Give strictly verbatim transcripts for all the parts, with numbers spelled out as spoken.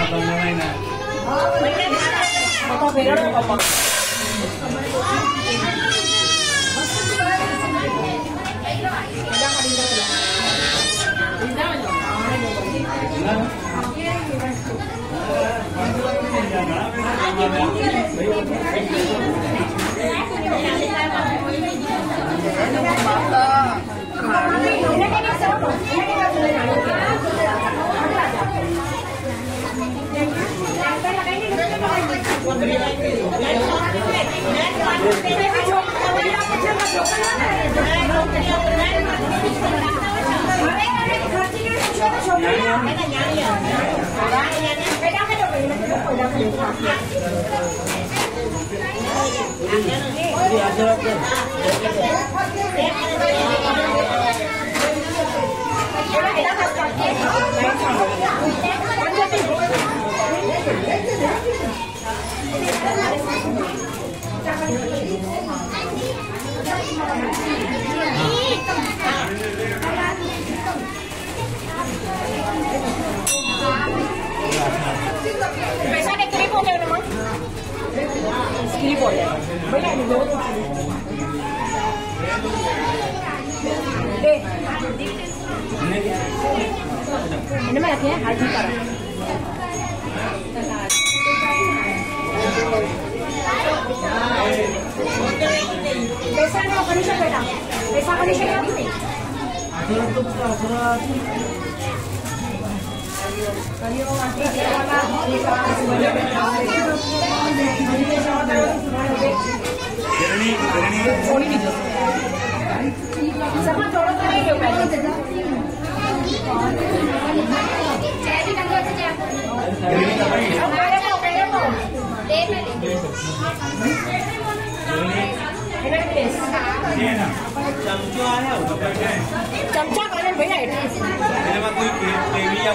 पैसा दे क्लिप हो गया ना मां क्लिप हो गया भैया दे दे ini mah ya haji karo पैसा ना कनेक्शन बेटा पैसा कनेक्शन क्या sama थोड़ा तो नहीं होगा चमचा करें भैया कोई या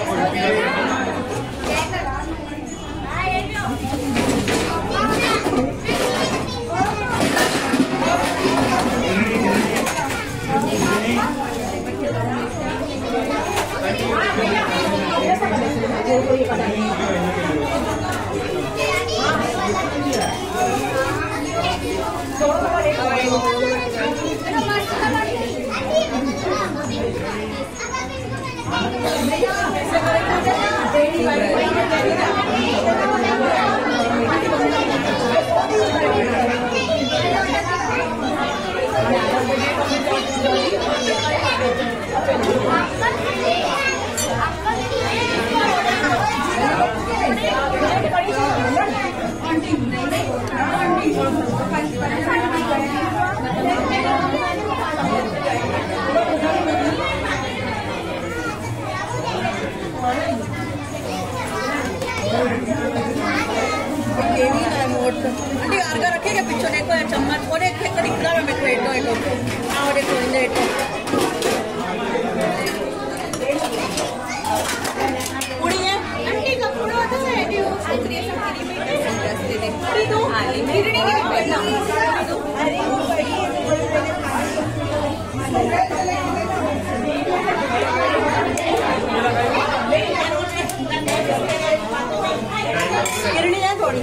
అంటే ఆర్గా రखेगा पीछे देखो चम्मच और एक एक दिखला में देखो एटो एटो हां देखो इंदे एटो पूरी है आंटी का पूरा तो है एटो आंटी सब पूरी में रास्ते दे पूरी तो हाली में गिरनी के बैठना अरे वो बड़ी गिरनी है थोड़ी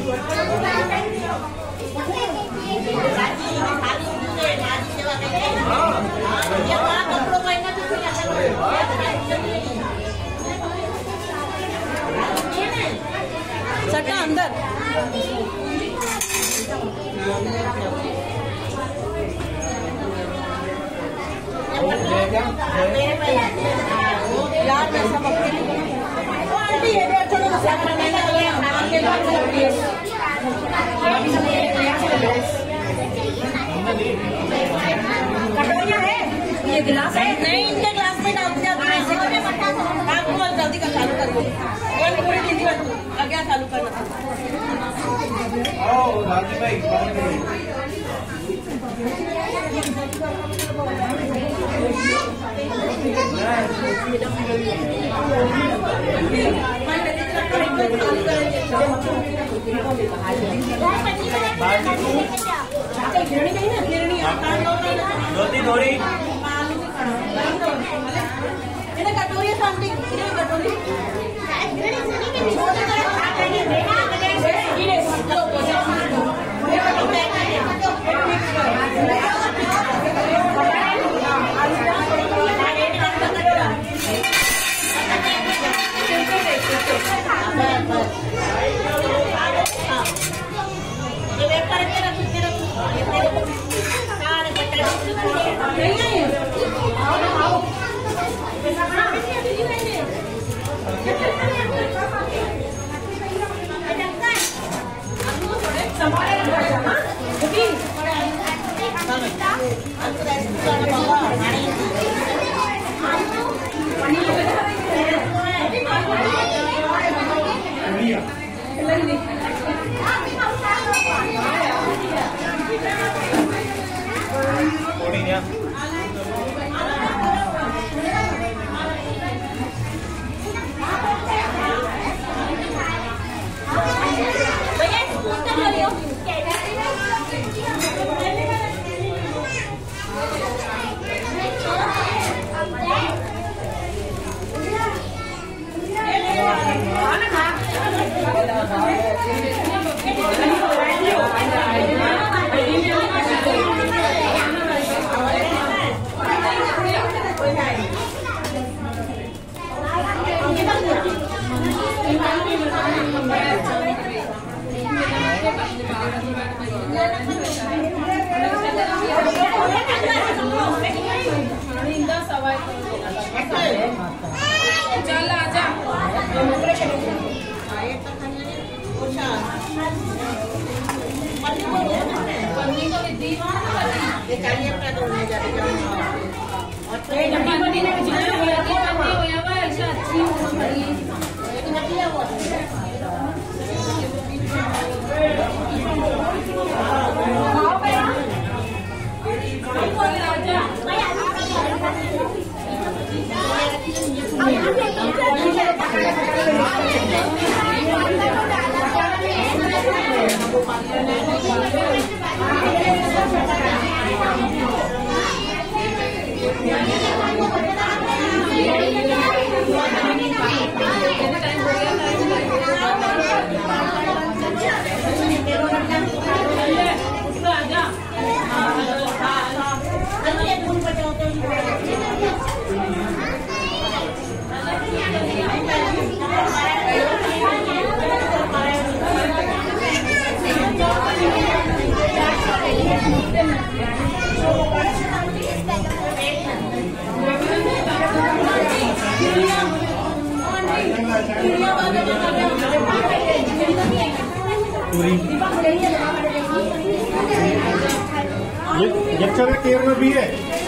सट्टा अंदर यार मैं सब आंटी ये भी अच्छा लोग से करने लगे आपके लोग कटोरिया है ये गिलास है नहीं इनके गिलास में डाल दिया ऐसे करके आप बहुत जल्दी का चालू कर दो और पूरी हिंदी में आगे चालू करना आओ राजू भाई कटोरी कटोरी चल आजा ये केयर में भी है।